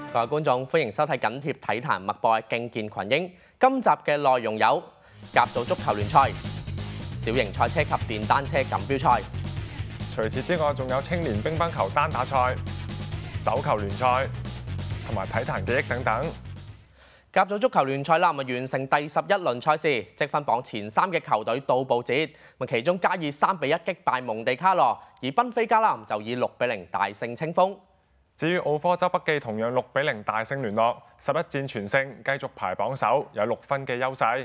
各位觀眾，歡迎收睇緊貼體壇脈搏嘅競健群英。今集嘅內容有甲組足球聯賽、小型賽車及電單車錦標賽。 除此之外，仲有青年乒乓球單打賽、手球聯賽同埋體壇記憶等等。 甲組足球聯賽啦，完成第11輪賽事，積分榜前3嘅球隊到報捷。其中加以3-1擊敗蒙地卡羅，而賓菲加啦就以6-0大勝清風。 至於奧科州北記同樣6-0大勝聯絡，11戰全勝，繼續排榜首，有6分嘅優勢。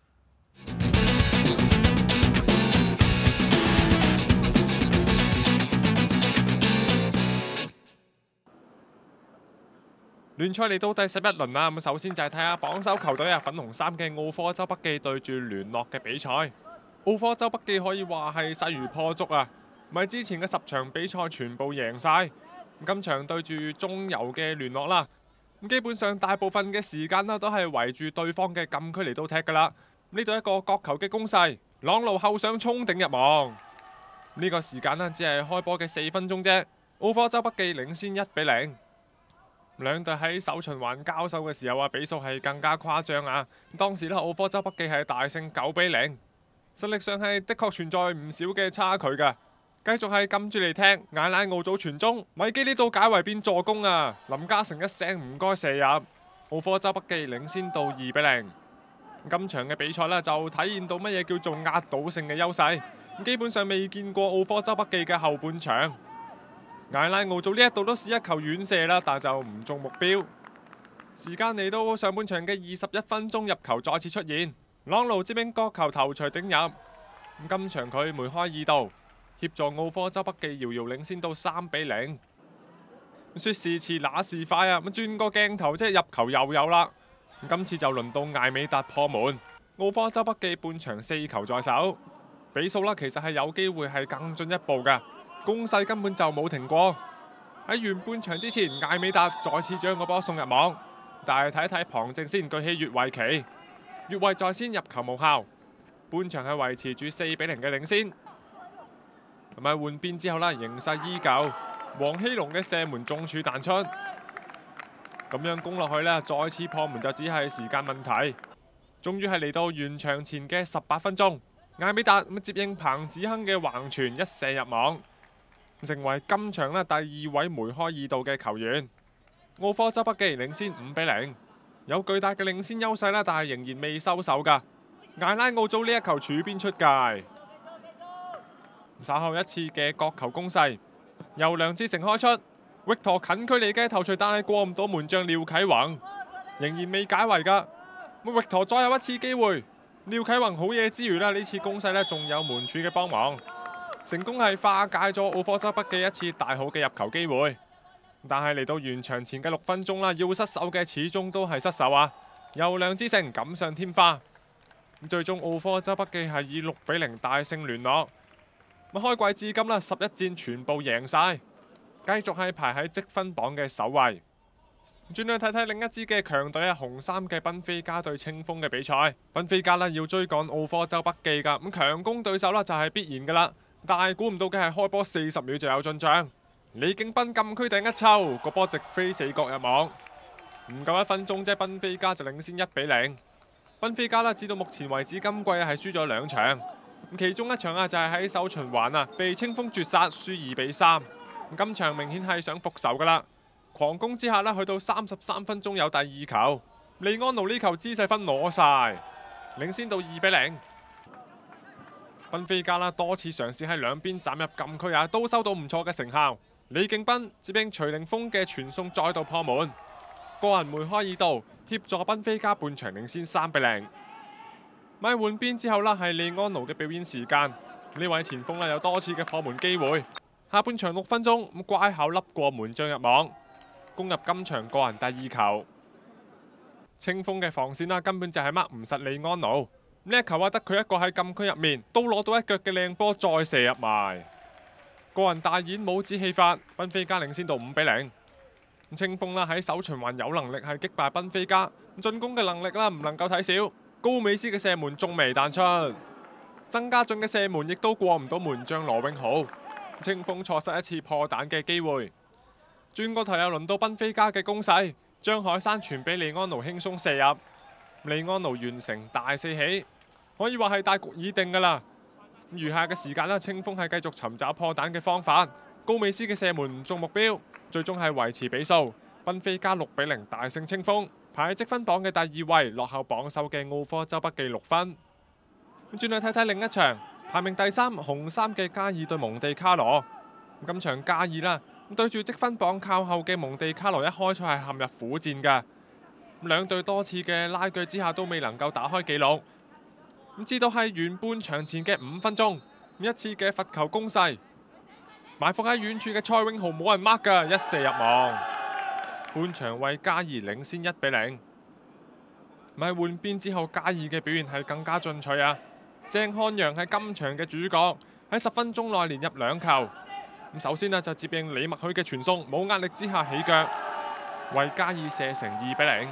聯賽嚟到第11輪啦，咁首先就係睇下榜首球隊粉紅衫嘅奧科州北記對住聯絡嘅比賽。奧科州北記可以話係勢如破竹啊，咪之前嘅10場比賽全部贏晒。今場對住中游嘅聯絡啦，咁基本上大部分嘅時間都係圍住對方嘅禁區嚟到踢噶啦。呢度一個角球嘅攻勢，朗路後上衝頂入網。呢個時間只係開波嘅4分鐘啫，奧科州北記領先1-0。兩隊喺首循環交手嘅時候比數係更加誇張啊！當時奧科州北記係大勝9-0，實力上係的確存在唔少嘅差距㗎。繼續係撳住嚟踢，艾拉奧祖傳中，米基呢度解圍變助攻啊！林嘉誠一聲唔該射入，奧科州北記領先到2-0。今場嘅比賽就體現到乜嘢叫做壓倒性嘅優勢，基本上未見過奧科州北記嘅後半場。艾拉奧祖呢一度都試一球遠射啦，但就唔中目標。時間嚟到上半場嘅21分鐘，入球再次出現，朗奴接應角球頭槌頂入。今場佢梅開2度，協助奧科州北記遙遙領先到3-0。說時遲那時快啊！咁轉個鏡頭即係入球又有啦。今次就輪到艾美達破門，奧科州北記半場4球在手，比數其實係有機會係更進一步㗎。攻勢根本就冇停過。喺完半場之前，艾美達再次將個波送入網，但係睇一睇旁證先，舉起越位旗，越位在先，入球無效。半場係維持住4-0嘅領先。咁喺換邊之後形勢依舊，黃希龍嘅射門中柱彈出，咁樣攻落去再次破門就只係時間問題。終於係嚟到完場前嘅18分鐘，艾美達接應彭子亨嘅橫傳一射入網，成為今場第2位梅開2度嘅球員。奧科州北記領先5-0，有巨大嘅領先優勢但係仍然未收手㗎。艾拉奧祖呢一球柱邊出界，稍後一次嘅角球攻勢，由梁志成開出，域陀近距離嘅頭槌，但係過唔到門將廖啟宏，仍然未解圍㗎。域陀再有一次機會，廖啟宏好嘢之餘呢次攻勢仲有門柱嘅幫忙，成功係化解咗奧科州北記一次大好嘅入球機會。但係嚟到完場前嘅6分鐘要失手嘅始終都係失手啊！由梁之成錦上添花，最終奧科州北記係以6-0大勝聯絡。開季至今11戰全部贏晒，繼續係排喺積分榜嘅首位。轉去睇睇另一支嘅強隊紅衫嘅賓菲加對清風嘅比賽。賓菲加要追趕奧科州北記㗎，咁強攻對手就係必然㗎啦。但係估唔到嘅係開波40秒就有進賬，李景斌禁區頂一抽，個波直飛4角入網。唔夠1分鐘啫，賓菲加就領先1-0。賓菲加至到目前為止今季係輸咗2場，其中一場就係喺首循環被清風絕殺，輸2-3。今場明顯係想復仇㗎啦，狂攻之下去到33分鐘有第2球，利安奴呢球姿勢分攞晒，領先到2-0。賓菲加多次嘗試喺兩邊斬入禁區都收到唔錯嘅成效。李敬斌接應徐凌峰嘅傳送再度破門，個人梅開2度，協助賓菲加半場領先3-0。咪換邊之後係利安奴嘅表演時間，呢位前鋒有多次嘅破門機會。下半場6分鐘乖巧笠過門將入網，攻入今場個人第2球。清風嘅防線根本就係掹唔實利安奴。呢一球得佢一個喺禁區入面，都攞到一腳嘅靚波再射入埋，個人大演帽子戲法，賓菲加領先到5-0。清風喺首循環有能力係擊敗賓菲加，進攻嘅能力唔能夠睇少。高美斯嘅射門仲未彈出，曾家俊嘅射門亦都過唔到門將羅永豪，清風錯失一次破蛋嘅機會。轉個頭又輪到賓菲加嘅攻勢， 張海山傳俾利安奴輕鬆射入，利安奴完成大四喜，可以話係大局已定㗎啦。餘下嘅時間清鋒係繼續尋找破蛋嘅方法。高美斯嘅射門唔中目標，最終係維持比數，賓菲加6-0大勝清鋒，排喺積分榜嘅第2位，落後榜首嘅奧科州北記6分。轉去睇睇另一場，排名第3紅衫嘅加爾對蒙地卡羅。今場加爾啦，對住積分榜靠後嘅蒙地卡羅，一開賽係陷入苦戰㗎。兩隊多次嘅拉鋸之下都未能夠打開紀錄。直到係完半場前嘅5分鐘，一次嘅罰球攻勢，埋伏喺遠處嘅蔡永豪冇人 mark 㗎，一射入網。半場為加爾領先1-0。咪換邊之後，加爾嘅表現係更加進取啊！鄭漢陽係今場嘅主角，喺10分鐘內連入2球。首先就接應李默許嘅傳送，冇壓力之下起腳，為加爾射成2-0。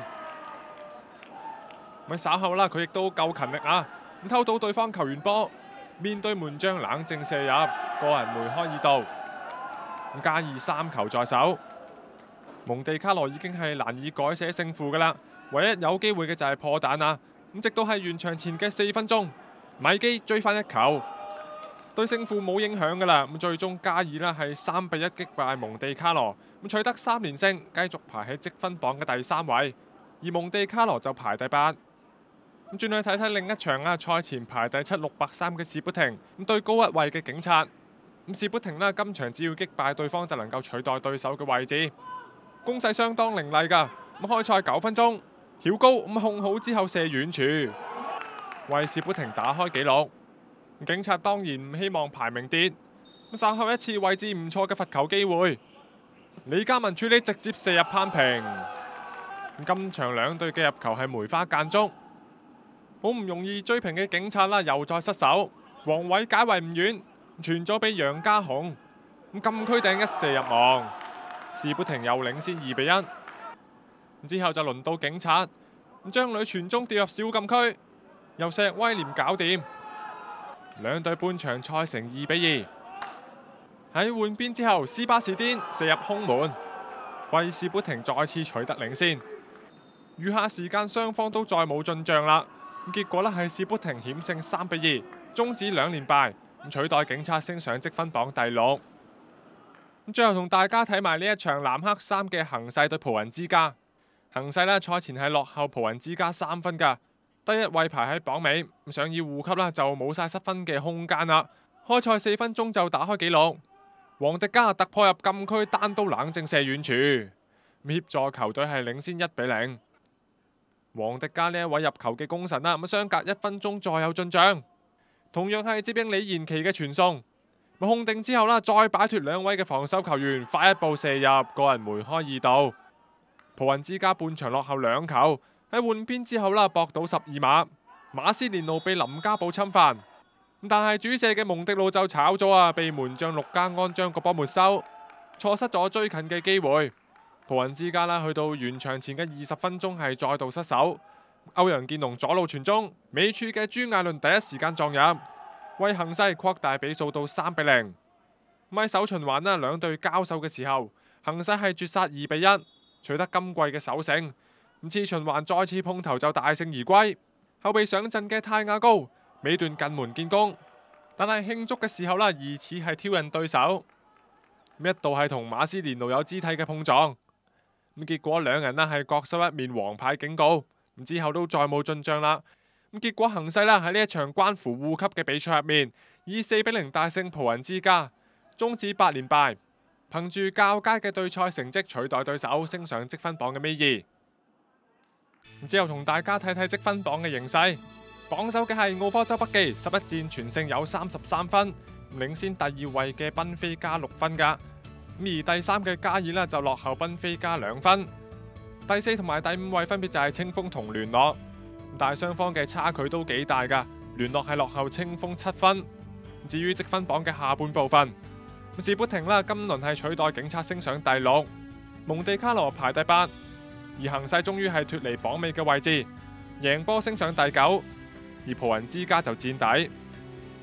咪稍後佢亦都夠勤力啊！偷到對方球員波，面對門將冷靜射入，個人梅開二度。加爾3球在手，蒙地卡羅已經係難以改寫勝負㗎啦。唯一有機會嘅就係破蛋啊！直到係完場前嘅4分鐘，米基追翻1球，對勝負冇影響㗎啦。最終加爾係3-1擊敗蒙地卡羅，取得3連勝，繼續排喺積分榜嘅第3位，而蒙地卡羅就排第8。轉去睇睇另一場賽前排第7 6-3嘅士砵亭對高一位嘅警察。士砵亭今場只要擊敗對方就能夠取代對手嘅位置，攻勢相當凌厲㗎。開賽9分鐘，曉高控好之後射遠處，為士砵亭打開紀錄。警察當然唔希望排名跌，稍後一次位置唔錯嘅罰球機會，李嘉文處理直接射入攀平。今場兩隊嘅入球係梅花間竹，好唔容易追平嘅警察又再失手，黃偉解圍唔遠，傳咗俾楊家雄，禁區頂一射入網，士砵亭又領先2-1。之後就輪到警察，將女傳中掉入小禁區，由石威廉搞掂。兩隊半場賽成2-2。喺換邊之後，斯巴士顛射入空門，為士砵亭再次取得領先。餘下時間雙方都再冇進賬啦，結果係士砵亭險勝3-2，終止2連敗，取代警察升上積分榜第6。最後同大家睇埋呢一場藍黑衫嘅恒勢對葡雲之家。恒勢賽前係落後葡雲之家3分㗎，第1位排喺榜尾，想要護級就冇晒失分嘅空間啦。開賽4分鐘就打開紀錄，黃迪加突破入禁區單刀冷靜射遠處，協助球隊係領先1-0。黃迪加呢一位入球嘅功臣相隔1分鐘再有進賬，同樣係接應李延琪嘅傳送，控定之後再擺脫2位嘅防守球員，快一步射入，個人梅開2度。葡雲之家半場落後2球，喺換邊之後搏到12碼，馬斯連奴被林家寶侵犯，但係主射嘅蒙迪路就炒咗被門將陸家安將個波沒收，錯失咗追近嘅機會。葡雲之家去到完場前嘅20分鐘係再度失手，歐陽建龍左路傳中，尾處嘅朱亞倫第一時間撞入，為恒勢擴大比數到3-0。喺首循環兩隊交手嘅時候，恒勢係絕殺2-1。取得今季嘅首勝，次循環再次碰頭就大勝而歸。後備上陣嘅泰亞高尾段近門建功，但係慶祝嘅時候疑似係挑釁對手，一度係同馬斯連奴有肢體嘅碰撞，結果兩人係各收1面黃牌警告，之後都再冇進賬啦。結果恒勢喺呢一場關乎護級嘅比賽入面，以4-0大勝葡雲之家，終止8連敗。憑住較佳嘅對賽成績取代對手，升上積分榜嘅尾2。之後同大家睇睇積分榜嘅形勢，榜首嘅係奧科州北記，11戰全勝有33分，領先第2位嘅賓菲加6分㗎。而第3嘅加爾就落後賓菲加2分。第4同埋第5位分別就係清鋒同聯絡，但係雙方嘅差距都幾大㗎。聯絡係落後清鋒7分。至於積分榜嘅下半部分，士砵亭今輪係取代警察升上第6，蒙地卡羅排第8，而恒勢終於係脫離榜尾嘅位置，贏波升上第9，而葡雲之家就墊底。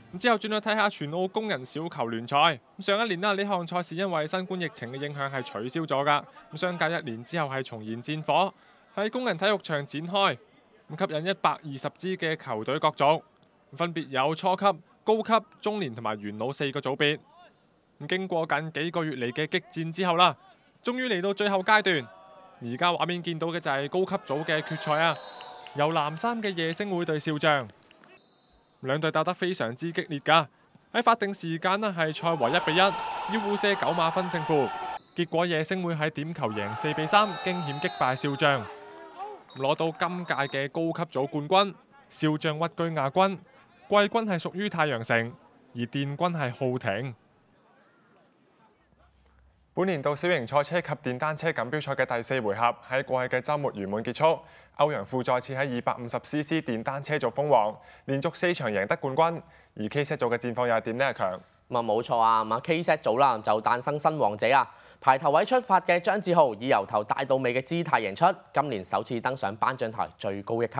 之後轉咗睇下全澳工人小球聯賽。上一年呢項賽事因為新冠疫情嘅影響係取消咗㗎。相隔1年之後係重燃戰火，喺工人體育場展開，吸引120支嘅球隊角逐，分別有初級、高級、中年同埋元老4個組別。經過近幾個月嚟嘅激戰之後啦，終於嚟到最後階段。而家畫面見到嘅就係高級組嘅決賽啊，由藍衫嘅夜星會對少將，兩隊打得非常之激烈㗎。喺法定時間呢係賽和1-1，要互射9碼分勝負。結果夜星會喺點球贏4-3，驚險擊敗少將，攞到今屆嘅高級組冠軍。少將屈居亞軍，季軍係屬於太陽城，而殿軍係浩廷。本年度小型賽車及電單車錦標賽嘅第4回合喺過去嘅週末圓滿結束。歐陽富再次喺250cc 電單車組封王，連續4場贏得冠軍。而 K set 組嘅戰況又係點呢？強冇錯啊，K set 組啦就誕生新王者啊！排頭位出發嘅張志浩以由頭帶到尾嘅姿態贏出，今年首次登上頒獎台最高一級。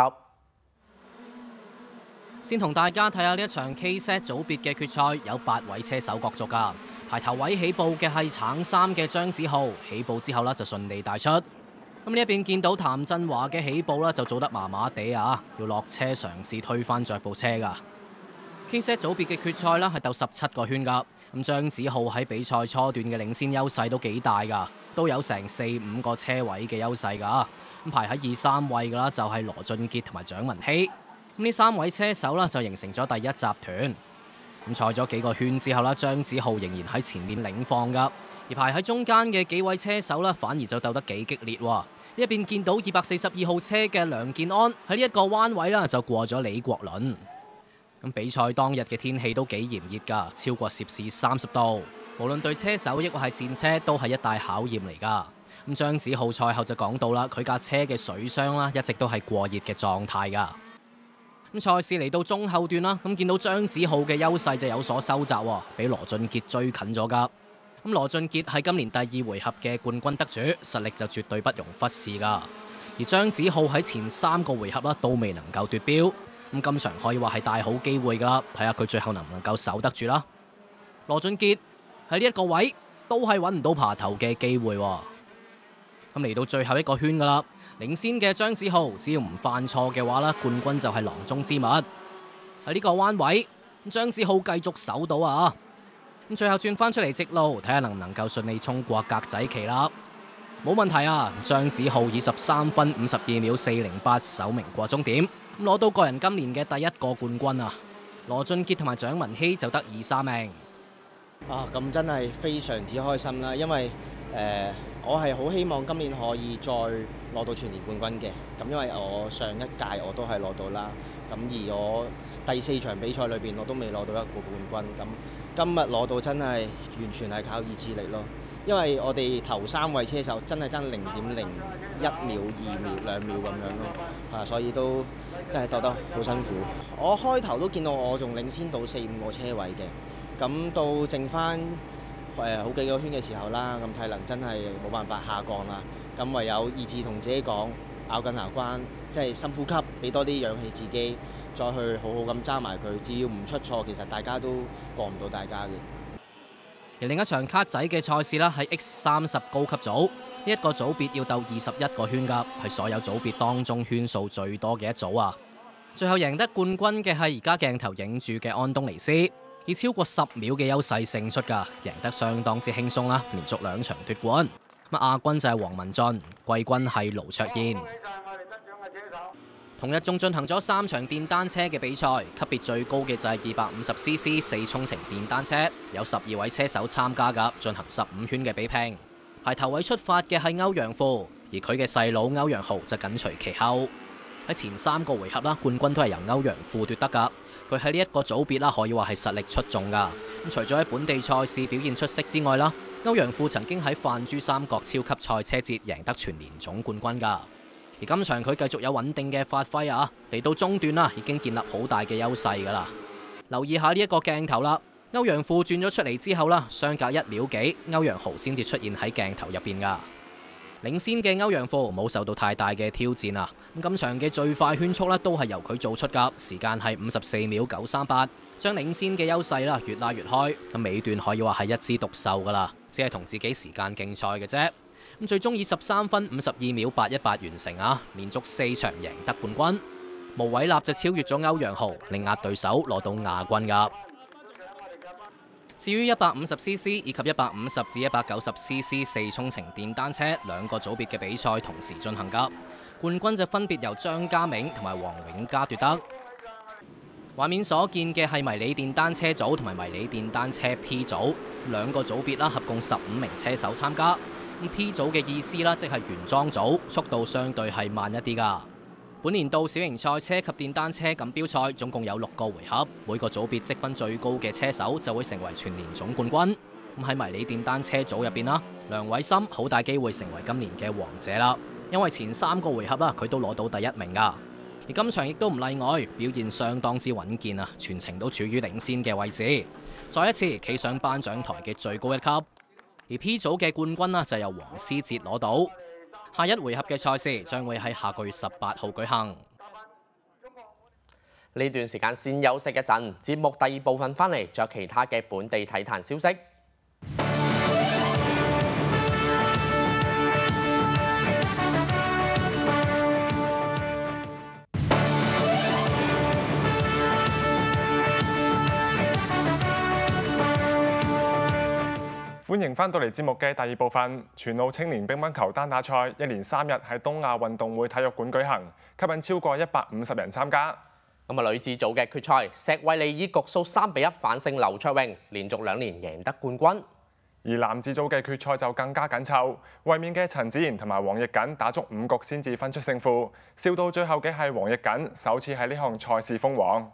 先同大家睇下呢一場 K set 組別嘅決賽，有8位車手角逐㗎。排頭位起步嘅係橙衫嘅張子浩，起步之後就順利帶出。咁呢一邊見到譚振華嘅起步就做得麻麻地啊，要落車嘗試推翻着部車㗎。K set 組別嘅決賽係鬥17個圈㗎。咁張子浩喺比賽初段嘅領先優勢都幾大㗎，都有成4-5個車位嘅優勢㗎。咁排喺2、3位㗎啦，就係羅俊傑同埋蔣文熙。咁呢3位車手就形成咗第一集團。咁賽咗幾個圈之後啦，張子浩仍然喺前面領放㗎，而排喺中間嘅幾位車手反而就鬥得幾激烈喎。呢一邊見到242號車嘅梁建安喺呢一個彎位就過咗李國麟。咁比賽當日嘅天氣都幾炎熱㗎，超過攝氏30度，無論對車手抑或係戰車都係一大考驗嚟㗎。咁張子浩賽後就講到啦，佢架車嘅水箱一直都係過熱嘅狀態㗎。咁賽事嚟到中後段啦，咁見到張子浩嘅優勢就有所收窄喎，俾羅俊傑追近咗㗎。咁羅俊傑係今年第2回合嘅冠軍得主，實力就絕對不容忽視㗎。而張子浩喺前3個回合都未能夠奪標，咁今場可以話係大好機會㗎啦，睇下佢最後能唔能夠守得住啦。羅俊傑喺呢一個位都係揾唔到爬頭嘅機會喎。咁嚟到最後一個圈㗎啦。領先嘅張子浩，只要唔犯錯嘅話冠軍就係囊中之物。喺呢個彎位，張子浩繼續守到啊！咁最後轉翻出嚟直路，睇下能唔能夠順利衝過格仔旗啦。冇問題啊！張子浩以13分52秒408首名過終點，攞到個人今年嘅第1個冠軍啊！羅俊傑同埋蔣文熙就得2、3名。 咁真係非常之開心啦，因為我係好希望今年可以再攞到全年冠軍嘅。咁因為我上一屆我都係攞到啦，咁而我第4場比賽裏邊我都未攞到1個冠軍。咁今日攞到真係完全係靠意志力咯，因為我哋頭3位車手真係爭0.01秒、2秒、2秒咁樣咯，所以都真係鬥得好辛苦。我開頭都見到我仲領先到4、5個車位嘅。咁到剩翻好幾個圈嘅時候啦，咁體能真係冇辦法下降啦。咁唯有意志同自己講，咬緊牙關，即係深呼吸，俾多啲氧氣自己，再去好好咁揸埋佢。只要唔出錯，其實大家都過唔到大家嘅。 而另一場卡仔嘅賽事啦，係 X30 高級組，呢一個組別要鬥21個圈㗎，係所有組別當中圈數最多嘅一組啊。最後贏得冠軍嘅係而家鏡頭影住嘅安東尼斯。以超過10秒嘅優勢勝出㗎，贏得相當之輕鬆啦，連續2場奪冠。亞軍就係黃文俊，季軍係盧卓燕。同日仲進行咗3場電單車嘅比賽，級別最高嘅就係250cc 4衝程電單車，有12位車手參加㗎，進行15圈嘅比拼。排頭位出發嘅係歐陽富，而佢嘅細佬歐陽豪就緊隨其後。喺前3個回合啦，冠軍都係由歐陽富奪得㗎。佢喺呢一個組別啦，可以話係實力出眾㗎。咁除咗喺本地賽事表現出色之外啦，歐陽富曾經喺泛珠三角超級賽車節贏得全年總冠軍㗎。而今場佢繼續有穩定嘅發揮啊，嚟到中段啦，已經建立好大嘅優勢㗎啦。留意下呢一個鏡頭啦，歐陽富轉咗出嚟之後啦，相隔1秒幾，歐陽豪先至出現喺鏡頭入邊㗎。領先嘅歐陽富冇受到太大嘅挑戰啊！咁今場嘅最快圈速都係由佢做出㗎，時間係54秒938。 將領先嘅優勢啦越拉越開。咁尾段可以話係一枝獨秀㗎啦，只係同自己時間競賽嘅啫。咁最終以13分52秒818完成啊，連續4場贏得冠軍。毛偉立就超越咗歐陽豪，力壓對手攞到亞軍㗎。至於150cc 以及150至190cc 四衝程電單車兩個組別嘅比賽同時進行㗎，冠軍就分別由張家銘同埋黃永嘉奪得。畫面所見嘅係迷你電單車組同埋迷你電單車 P 組兩個組別啦，合共15名車手參加。咁 P 組嘅意思啦，即係原裝組，速度相對係慢一啲㗎。本年度小型賽車及電單車錦標賽總共有6個回合，每個組別積分最高嘅車手就會成為全年總冠軍。咁喺迷你電單車組入邊啦，梁偉森好大機會成為今年嘅王者啦，因為前3個回合啦佢都攞到第1名㗎。而今場亦都唔例外，表現相當之穩健啊，全程都處於領先嘅位置，再一次企上頒獎台嘅最高一級。而 P 組嘅冠軍就由黃思哲攞到。下一回合嘅賽事將會喺下個月18號舉行。 呢段時間先休息一陣，節目第2部分翻嚟，仲有其他嘅本地體壇消息。 歡迎翻到嚟節目嘅第2部分。全澳青年乒乓球單打賽一連3日喺東亞運動會體育館舉行，吸引超過150人參加。 女子組嘅決賽，石慧利以局數3-1反勝劉卓穎，連續2年贏得冠軍。 而男子組嘅決賽就更加緊湊，衛冕嘅陳子賢同埋黃奕瑾打足5局先至分出勝負，笑到最後嘅係黃奕瑾首次喺呢項賽事封王。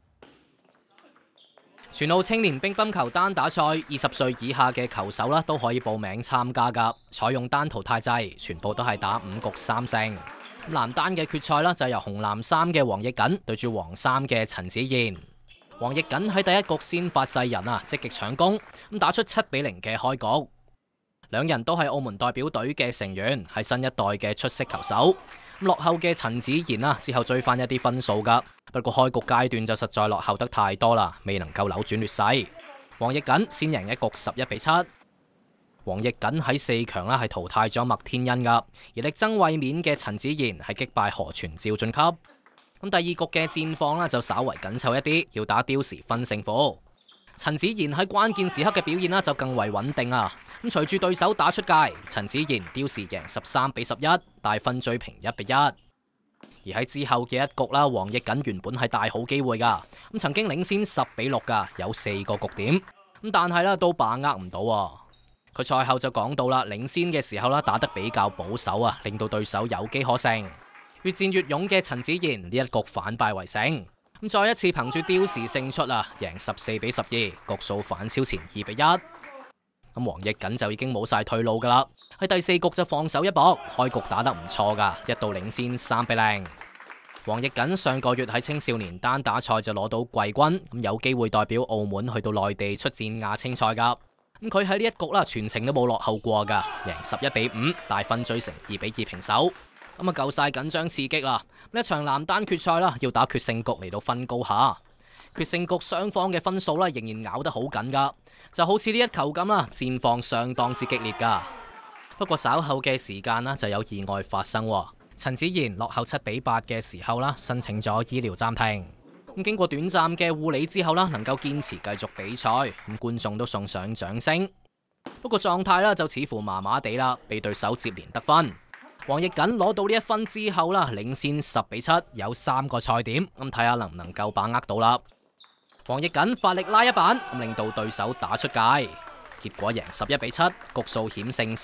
全澳青年乒乓球單打賽，20歲以下嘅球手都可以報名參加㗎，採用單淘汰制，全部都係打5局3勝。男單嘅決賽就由紅藍衫嘅黃奕瑾對住黃衫嘅陳子賢。黃奕瑾喺第1局先發制人積極搶攻，打出7-0嘅開局。兩人都係澳門代表隊嘅成員，係新一代嘅出色球手。落後嘅陳子賢之後追翻一啲分數㗎，不過開局階段就實在落後得太多啦，未能夠扭轉劣勢。黃奕瑾先贏一局11-7。黃奕瑾喺4強係淘汰咗麥天恩㗎，而力爭衛冕嘅陳子賢係擊敗何傳照晉級。咁第2局嘅戰況就稍為緊湊一啲，要打刁時分勝負。陳子賢喺關鍵時刻嘅表現就更為穩定啊！咁隨住對手打出界，陳子賢刁時贏13-11，大分追平1-1。而喺之後嘅1局啦，黃奕瑾原本係大好機會㗎，咁曾經領先10-6㗎，有4個局點，咁但係都把握唔到。佢賽後就講到啦，領先嘅時候打得比較保守啊，令到對手有機可乘。越戰越勇嘅陳子賢呢1局反敗為勝。咁再一次憑住刁時勝出贏14-12，局數反超前2-1。咁黃奕瑾就已經冇晒退路㗎啦，喺第4局就放手一搏，開局打得唔錯㗎，一度領先3-0。黃奕瑾上個月喺青少年單打賽就攞到季軍，咁有機會代表澳門去到內地出戰亞青賽㗎。咁佢喺呢1局全程都冇落後過㗎，贏11-5，大分追成2-2平手。咁夠晒緊張刺激啦！呢一場男單決賽要打決勝局嚟到分高下。決勝局雙方嘅分數仍然咬得好緊㗎，就好似呢一球咁啦，戰況相當之激烈㗎。不過稍後嘅時間就有意外發生。陳子賢落後7-8嘅時候申請咗醫療暫停。咁經過短暫嘅護理之後能夠堅持繼續比賽，咁觀眾都送上掌聲。不過狀態就似乎麻麻地啦，被對手接連得分。黃奕瑾攞到呢1分之後領先10-7，有3個賽點，咁睇下能唔能夠把握到啦。黃奕瑾發力拉一板，咁令到對手打出界，結果贏11-7，局數險勝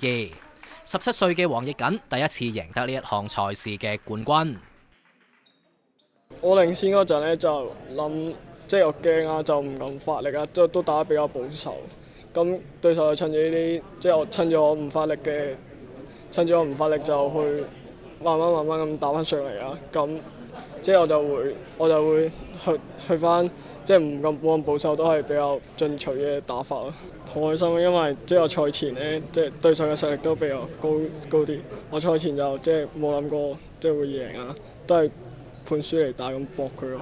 3-2。17歲嘅黃奕瑾第一次贏得呢一項賽事嘅冠軍。 我領先嗰陣就諗，我驚啊，就唔敢發力啊，都打得比較保守。咁對手就趁住呢啲，我趁住我唔發力就去慢慢咁打翻上嚟啊！咁我就會去翻，冇咁保守，都係比較進取嘅打法咯。好開心，因為我賽前對手嘅實力都比較高啲。我賽前就冇諗過會贏啊，都係判輸嚟打咁搏佢咯。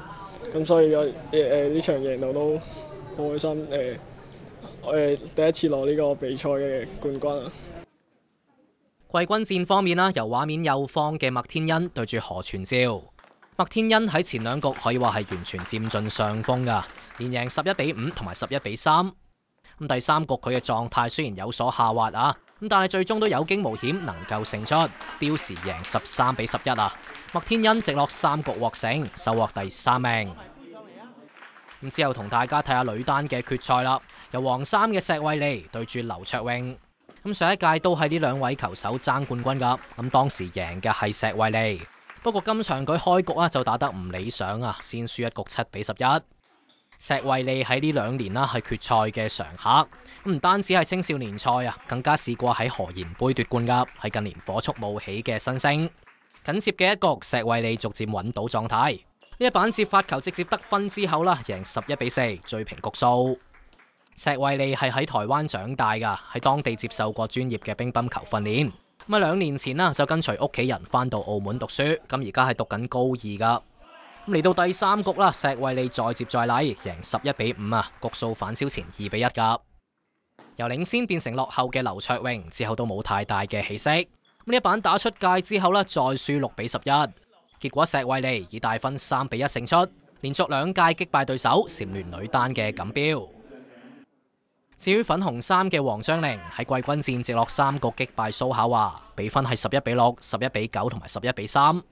咁所以呢場贏到都好開心第一次攞呢個比賽嘅冠軍啊！ 季軍戰方面啦，由畫面右方嘅麥天恩對住何傳照。麥天恩喺前兩局可以話係完全佔盡上風㗎，連贏11-5同埋11-3。咁第三局佢嘅狀態雖然有所下滑啊，咁但係最終都有驚無險能夠勝出，標時贏13-11啊！麥天恩直落3局獲勝，收穫第3名。咁之後同大家睇下女單嘅決賽啦，由黃衫嘅石慧莉對住劉卓穎。咁上一屆都係呢兩位球手爭冠軍㗎，咁當時贏嘅係石慧莉。不過今場佢開局就打得唔理想啊，先輸一局7-11。石慧莉喺呢2年係決賽嘅常客，唔單止係青少年賽啊，更加試過喺何賢杯奪冠㗎，係近年火速冒起嘅新星。緊接嘅一局，石慧莉逐漸揾到狀態，呢一板接發球直接得分之後贏11-4，追平局數。石慧莉係喺台灣長大㗎，喺當地接受過專業嘅乒乓球訓練。咁2年前就跟隨屋企人返到澳門讀書，咁而家係讀緊高2㗎。嚟到第三局啦，石慧莉再接再厲，贏11-5啊，局數反超前2-1㗎。由領先變成落後嘅劉卓穎之後都冇太大嘅起色。呢一板打出界之後再輸6-11，結果石慧莉以大分3-1勝出，連續2屆擊敗對手蟬聯女單嘅錦標。至於粉紅衫嘅黃章玲喺季軍戰直落3局擊敗蘇巧華，比分係11-6、11-9同埋11-3。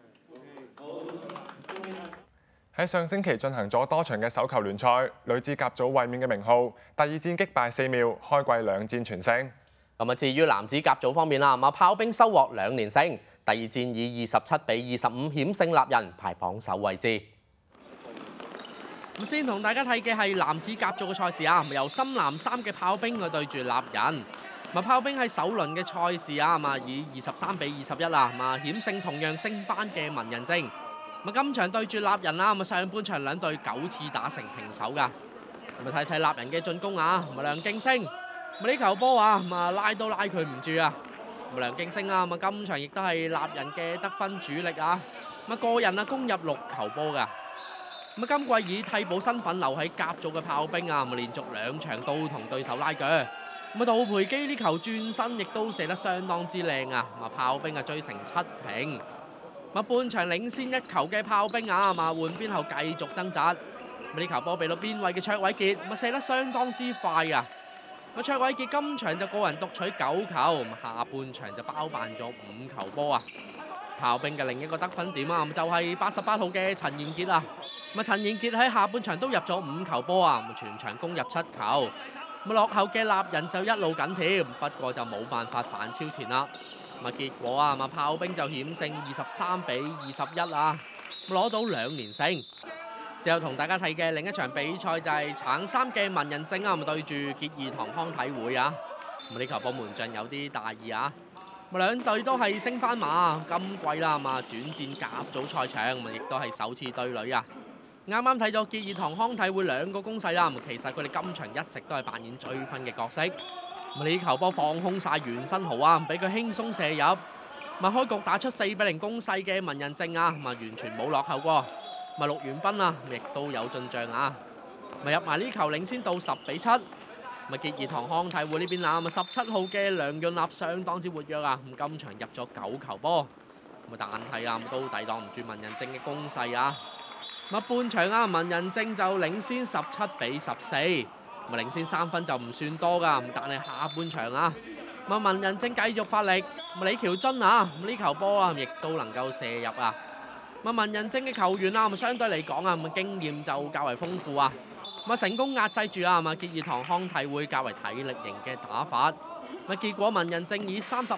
喺上星期進行咗多場嘅手球聯賽，女子甲組衛冕嘅名號，第2戰擊敗4秒，開季2戰全勝。 咁至於男子甲組方面啦，炮兵收穫2連勝，第2戰以27-25險勝立人，排榜首位置。咁先同大家睇嘅係男子甲組嘅賽事啊，由深藍衫嘅炮兵去對住立人。炮兵喺首輪嘅賽事以23-21險勝同樣升班嘅文人正。今場對住立人啦，上半場兩隊9次打成平手㗎。睇睇立人嘅進攻梁敬升，呢球波拉都拉佢唔住啊！梁敬升今場亦都係立人嘅得分主力啊！個人攻入6球波㗎。今季以替補身份留喺甲組嘅炮兵連續2場都同對手拉鋸。杜培基呢球轉身亦都射得相當之靚啊！炮兵追成7平。半場領先1球嘅炮兵換邊後繼續掙扎。呢球波俾到邊位嘅卓偉傑，射得相當之快啊！卓偉傑今場就個人獨取9球，下半場就包辦咗5球波啊！炮兵嘅另一個得分點就係88號嘅陳彥傑啊！陳彥傑喺下半場都入咗5球波啊！全場攻入7球。落後嘅立人就一路緊貼，不過就冇辦法反超前啦。結果炮兵就險勝23-21啊，攞到2連勝。之後同大家睇嘅另一場比賽就係橙衫嘅文人正對住傑義堂康體會啊。呢球波門將有啲大意啊。兩隊都係升班馬，今季啦轉戰甲組賽場，亦都係首次對壘啊。啱啱睇咗傑義堂康體會2個攻勢啦，其實佢哋今場一直都係扮演追分嘅角色。呢球波放空晒袁新豪俾佢輕鬆射入。開局打出4-0攻勢嘅文人正完全冇落後過。陸元斌亦都有進帳啊！入埋呢球領先到10-7。傑義堂康體會呢邊17號嘅梁潤立相當之活躍啊！今場入咗9球波，但係都抵擋唔住文人正嘅攻勢啊！半場文人正就領先17-14。領先3分就唔算多㗎，但係下半場文人正繼續發力，李喬津呢球波亦都能夠射入啊！文人正嘅球員相對嚟講經驗就較為豐富啊！成功壓制住傑義堂康體會較為體力型嘅打法。結果文人正以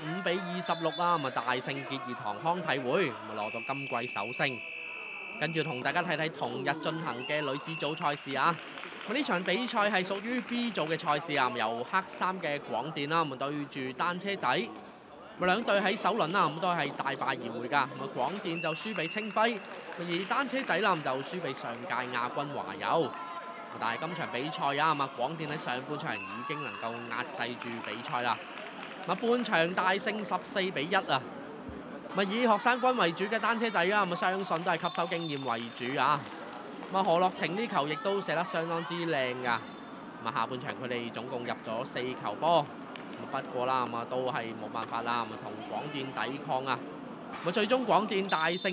35-26大勝傑義堂康體會，攞到今季首勝。跟住同大家睇睇同日進行嘅女子組賽事啊！呢場比賽係屬於 B 組嘅賽事由黑衫嘅廣電對住單車仔。兩隊喺首輪都係大敗而回㗎。廣電就輸俾清輝，而單車仔就輸俾上屆亞軍華友。但係今場比賽廣電喺上半場已經能夠壓制住比賽啦。半場大勝14-1啊！以學生軍為主嘅單車仔相信都係吸收經驗為主啊！ 何樂晴呢球亦都射得相當之靚㗎。下半場佢哋總共入咗4球波，不過啦都係冇辦法啦，同廣電抵抗啊。最終廣電大勝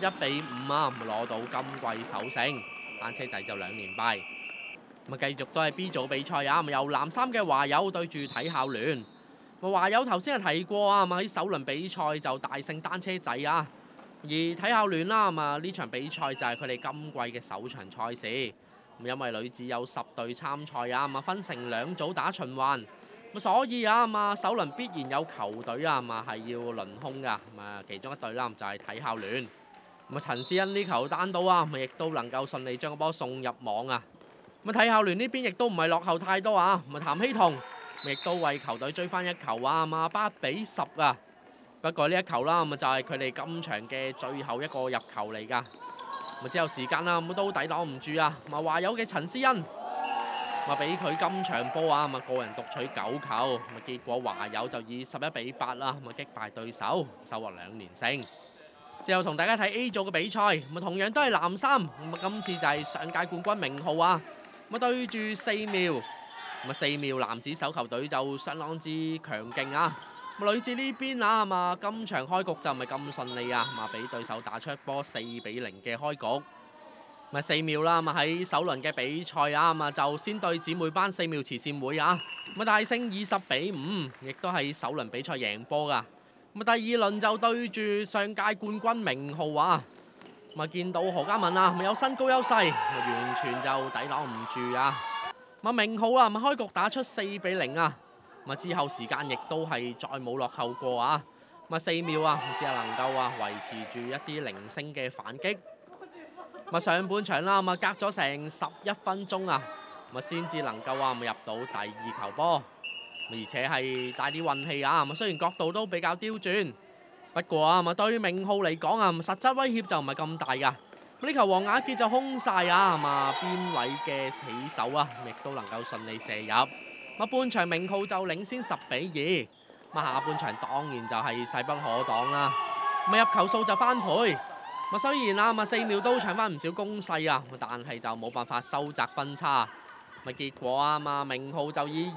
21-5啊，攞到今季首勝，單車仔就2連敗。繼續都係 B 組比賽啊，由藍衫嘅華友對住體校聯。華友頭先係提過啊，喺首輪比賽就大勝單車仔啊。而體校聯啦，呢場比賽就係佢哋今季嘅首場賽事。因為女子有10隊參賽啊，分成2組打循環，所以啊首輪必然有球隊啊係要輪空㗎。其中一隊啦就係體校聯。陳思欣呢球單刀啊，亦都能夠順利將個波送入網啊。體校聯呢邊亦都唔係落後太多啊。譚希彤亦都為球隊追翻1球啊，8-10啊。不過呢一球啦，就係佢哋今場嘅最後一個入球嚟㗎。之後時間啦，都抵擋唔住啊。華友嘅陳思欣俾佢今場波啊，個人獨取9球，結果華友就以11-8啦，擊敗對手，收穫2連勝。之後同大家睇 A 組嘅比賽，同樣都係藍衫，今次就係上屆冠軍名號啊，對住四廟，四廟男子手球隊就相當之強勁啊。女子呢邊啊，今場開局就唔係咁順利啊，俾對手打出一波4-0嘅開局。四廟啦，喺首輪嘅比賽啊，就先對姊妹班4廟慈善會啊，大勝20-5，亦都係首輪比賽贏波㗎。第二輪就對住上屆冠軍名號啊，見到何嘉文啊，有身高優勢，完全就抵擋唔住啊。名號啊，開局打出4-0啊。之後時間亦都係再冇落後過啊！四廟啊，只係能夠維持住一啲零星嘅反擊。上半場啦，隔咗成11分鐘啊，先至能夠入到第2球波，而且係帶啲運氣啊！雖然角度都比較刁鑽，不過啊，對名號嚟講啊，實質威脅就唔係咁大㗎。呢球黃雅傑就空晒啊，邊位嘅起手啊，亦都能夠順利射入。半場名號就領先10-2，下半場當然就係勢不可擋啦。入球數就翻倍。雖然啊，四廟都搶翻唔少攻勢啊，但係就冇辦法收窄分差。結果啊，名號就以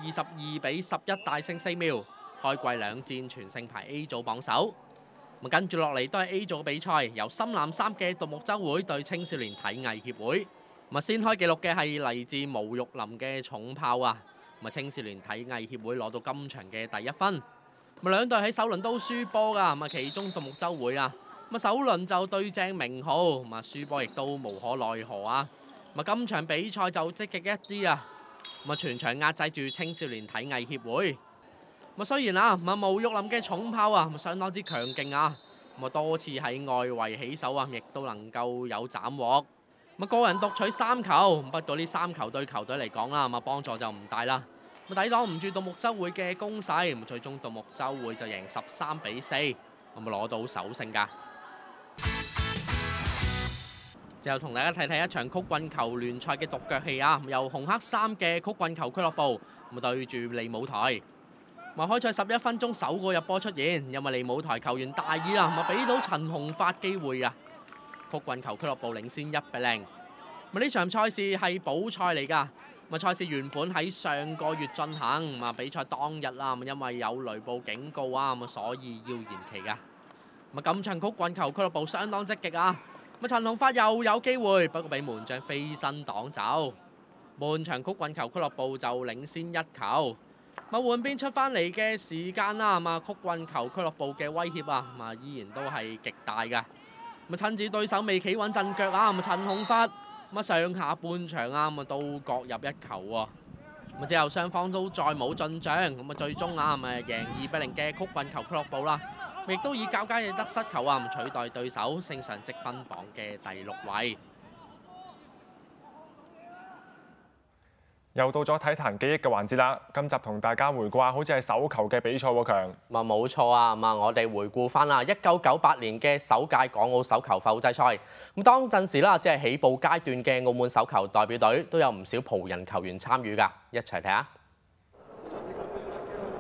22-11大勝四廟，開季2戰全勝排 A 組榜首。跟住落嚟都係 A 組嘅比賽，由深藍衫嘅獨木舟會對青少年體藝協會。先開紀錄嘅係嚟自毛玉林嘅重炮啊！青少年體藝協會攞到今場嘅第1分。兩隊喺首輪都輸波㗎，其中獨木舟會啊，首輪就對正名號，輸波亦都無可奈何啊。今場比賽就積極一啲啊，全場壓制住青少年體藝協會。雖然啊，毛玉林嘅重炮啊，相當之強勁啊，多次喺外圍起手啊，亦都能夠有斬獲。個人獨取3球，不過呢3球對球隊嚟講啦，幫助就唔大啦。抵擋唔住獨木舟會嘅攻勢，最終獨木舟會就贏13-4，攞到首勝㗎。之後同大家睇睇一場曲棍球聯賽嘅獨腳戲啊，由紅黑衫嘅曲棍球俱樂部對住利舞台。開賽11分鐘首個入波出現，因為利舞台球員大意啦，俾到陳鴻發機會啊。曲棍球俱樂部領先1-0。呢場賽事係補賽嚟㗎。賽事原本喺上個月進行，比賽當日啦，因為有雷暴警告啊，所以要延期㗎。今場曲棍球俱樂部相當積極啊，陳鴻發又有機會，不過俾門將飛身擋走。半場曲棍球俱樂部就領先1球。換邊出返嚟嘅時間啦，曲棍球俱樂部嘅威脅啊，依然都係極大㗎。趁住對手未企穩陣腳啊，陳鴻發上下半場啊，都各入1球喎。之後雙方都再冇進帳，最終啊，贏2-0嘅曲棍球俱樂部啦，亦都以較佳嘅得失球啊，取代對手，升上積分榜嘅第6位。 又到咗體壇記憶嘅環節啦！今集同大家回顧下，好似係手球嘅比賽喎，強。 冇錯啊，我哋回顧翻啦，1998年嘅首屆港澳手球埠際賽。當陣時啦，只係起步階段嘅澳門手球代表隊都有唔少葡人球員參與㗎，一齊睇下。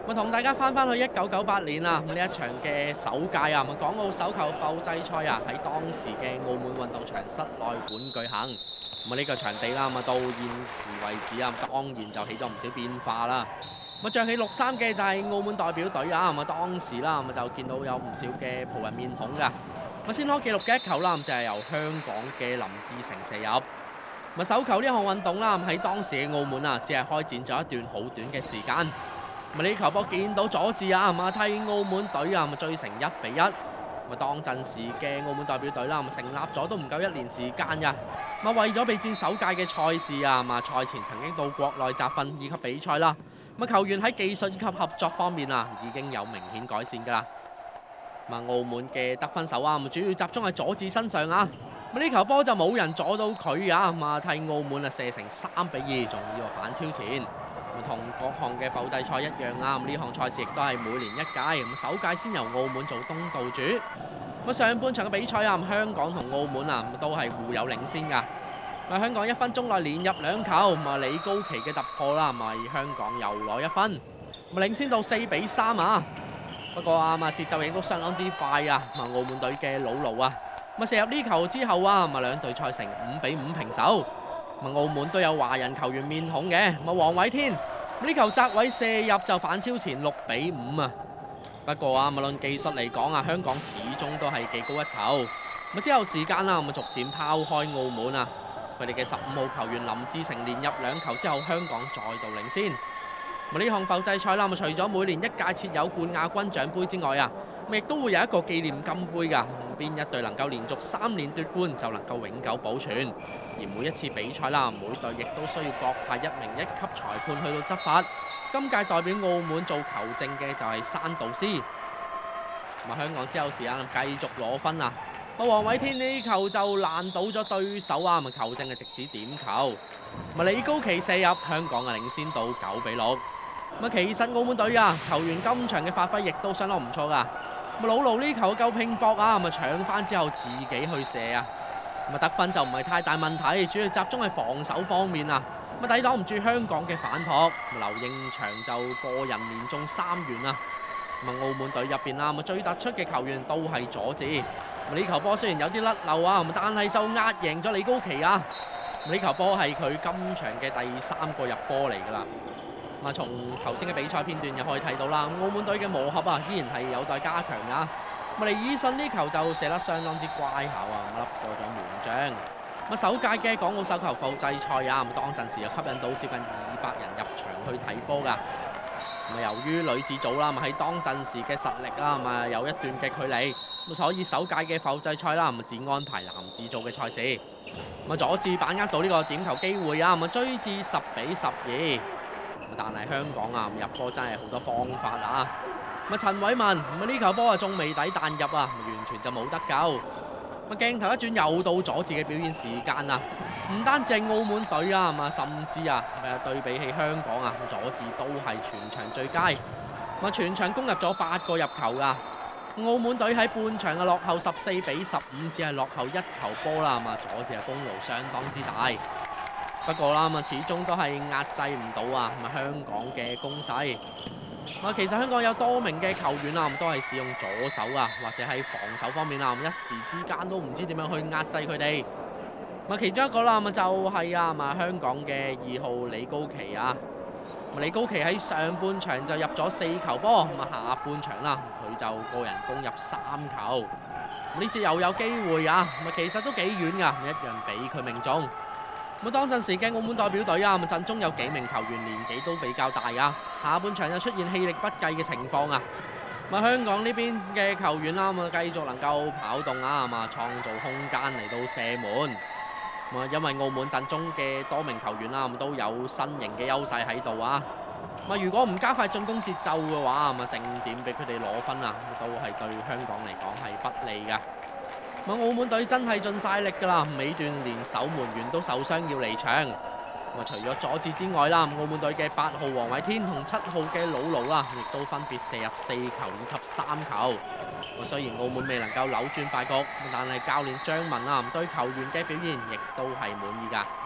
同大家翻去1998年啊，呢一場嘅首屆啊，港澳手球埠際賽啊，喺當時嘅澳門運動場室內館舉行。呢個場地啦，到現時為止啊，當然就起咗唔少變化啦。着起綠衫嘅就係澳門代表隊啊，當時啦就見到有唔少嘅葡人面孔㗎。先可記錄嘅一球啦，就係由香港嘅林志成射入。手球呢項運動啦，喺當時嘅澳門啊，只係開展咗一段好短嘅時間。呢球波見到佐治啊，替澳門隊啊，追成1-1。當陣時嘅澳門代表隊啦，成立咗都唔夠1年時間㗎。為咗備戰首屆嘅賽事啊，賽前曾經到國內集訓以及比賽啦。球員喺技術以及合作方面啊，已經有明顯改善㗎啦。澳門嘅得分手啊，主要集中喺佐治身上啊。呢球波就冇人阻到佢啊，替澳門啊射成3-2，仲要反超前。同各項嘅埠際賽一樣啊，呢項賽事亦都係每年一屆。首屆先由澳門做東道主。上半場嘅比賽啊，香港同澳門啊都係互有領先㗎。香港1分鐘內連入2球，李高奇嘅突破啦，香港又攞1分，領先到4-3啊。不過啊，節奏亦都相當之快啊。澳門隊嘅魯盧啊，射入呢球之後啊，兩隊賽成5-5平手。澳門都有華人球員面孔嘅，黃偉天呢球窄位射入就反超前6-5啊。不過啊，無論技術嚟講啊，香港始終都係技高一籌。之後時間啦，逐漸拋開澳門啊，佢哋嘅15號球員林志成連入2球之後，香港再度領先。呢項埠際賽啦，除咗每年一屆設有冠亞軍獎杯之外啊，亦都會有一個紀念金杯㗎。邊一隊能夠連續3年奪冠，就能夠永久保存。而每一次比賽啦，每隊亦都需要各派1名1級裁判去到執法。今屆代表澳門做球證嘅就係山道斯。香港之後時間繼續攞分啊！黃偉天呢球就爛倒咗對手啊！球證係直指點球。李高奇射入，香港領先到9-6。其實澳門隊啊，球員今場嘅發揮亦都相當唔錯㗎。魯盧呢球夠拼搏啊，搶翻之後自己去射啊。得分就唔係太大問題，主要集中喺防守方面啊。抵擋唔住香港嘅反撲，劉應祥就個人連中3元啊。澳門隊入邊啦，最突出嘅球員都係佐治。呢球波雖然有啲甩漏啊，但係就壓贏咗李高奇啊。呢球波係佢今場嘅第3個入波嚟㗎啦。從頭先嘅比賽片段又可以睇到啦，澳門隊嘅磨合啊，依然係有待加強㗎。尼爾遜呢球就射得相當之乖巧啊，笠過咗門將。首屆嘅港澳手球埠際賽啊，當陣時又吸引到接近200人入場去睇波㗎。由於女子組啦，喺當陣時嘅實力啦，有一段嘅距離，所以首屆嘅埠際賽啦，只安排男子組嘅賽事。佐治把握到呢個點球機會啊，追至10-12。但係香港啊，入波真係好多方法啊！陳偉文呢球波啊，仲未抵彈入啊，完全就冇得救。鏡頭一轉又到佐治嘅表現時間啊！唔單止係澳門隊啊，甚至啊，對比起香港啊，佐治都係全場最佳。全場攻入咗8個入球啊！澳門隊喺半場嘅落後14-15，只係落後1球波啦。佐治嘅功勞相當之大。不過啦，始終都係壓制唔到啊！香港嘅攻勢。其實香港有多名嘅球員啊，都係使用左手啊，或者喺防守方面啊，一時之間都唔知點樣去壓制佢哋。其中一個啦，就係香港嘅2號李高奇啊。李高奇喺上半場就入咗4球波，下半場啦，佢就個人攻入3球。呢次又有機會啊，其實都幾遠㗎，一樣俾佢命中。當陣時嘅澳門代表隊啊，陣中有幾名球員年紀都比較大啊，下半場又出現氣力不繼嘅情況啊。香港呢邊嘅球員啦，繼續能夠跑動啊，創造空間嚟到射門。因為澳門陣中嘅多名球員啦，都有身形嘅優勢喺度啊。如果唔加快進攻節奏嘅話，定點俾佢哋攞分啊，都係對香港嚟講係不利㗎。澳門隊真係盡晒力㗎啦，尾段連守門員都受傷要離場。除咗佐治之外啦，澳門隊嘅8號黃偉天同7號嘅魯盧啦，亦都分別射入4球以及3球。雖然澳門未能夠扭轉敗局，但係教練張文啊對球員嘅表現亦都係滿意㗎。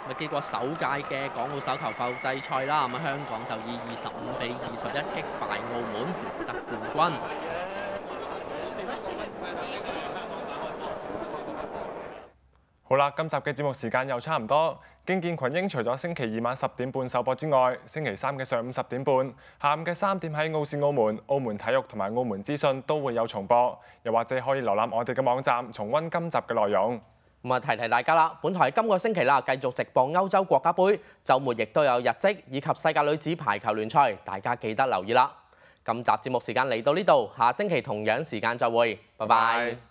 結果首屆嘅港澳手球埠際賽啦，香港就以25-21擊敗澳門奪得冠軍。 好啦，今集嘅節目時間又差唔多。競健群英除咗星期二晚10點半首播之外，星期三嘅上午10點半、下午嘅3點喺澳視澳門、澳門體育同埋澳門資訊都會有重播，又或者可以瀏覽我哋嘅網站重溫今集嘅內容。提提大家啦，本台今個星期啦繼續直播歐洲國家杯，週末亦都有日職以及世界女子排球聯賽，大家記得留意啦。今集節目時間嚟到呢度，下星期同樣時間再會，拜拜。